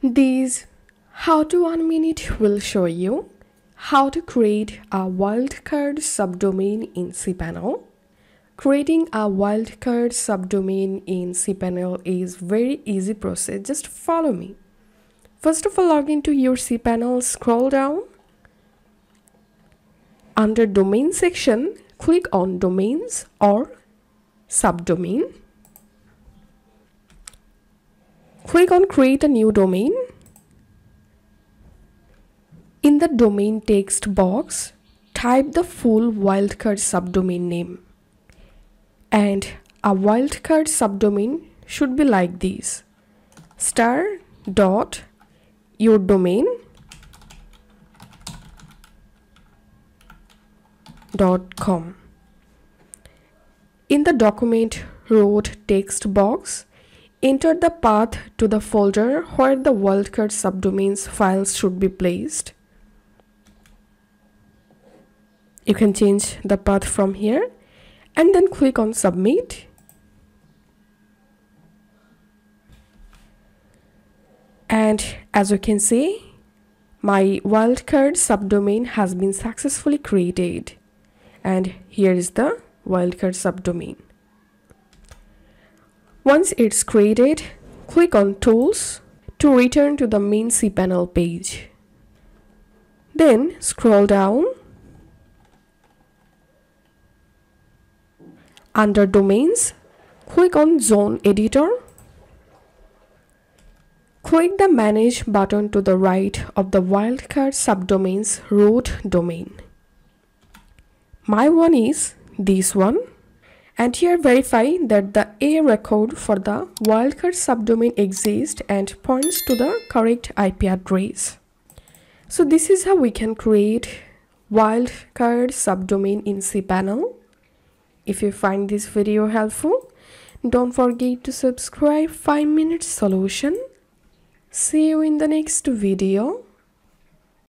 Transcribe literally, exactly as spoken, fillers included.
This how to one minute will show you how to create a wildcard subdomain in cPanel. Creating a wildcard subdomain in cPanel is very easy process. Just follow me. First of all, log into your cPanel, scroll down. Under domain section, click on domains or subdomain. Click on create a new domain. In the domain text box, type the full wildcard subdomain name. And a wildcard subdomain should be like this: star dot your domain dot com. In the document root text box, enter the path to the folder where the wildcard subdomains files should be placed. You can change the path from here and then click on submit. And as you can see, my wildcard subdomain has been successfully created. And here is the wildcard subdomain. Once it's created, click on Tools to return to the main cPanel page. Then scroll down. Under Domains, click on Zone Editor. Click the Manage button to the right of the wildcard subdomain's root domain. My one is this one. And here verify that the A record for the wildcard subdomain exists and points to the correct I P address. So this is how we can create wildcard subdomain in cPanel. If you find this video helpful, don't forget to subscribe five minute solution. See you in the next video.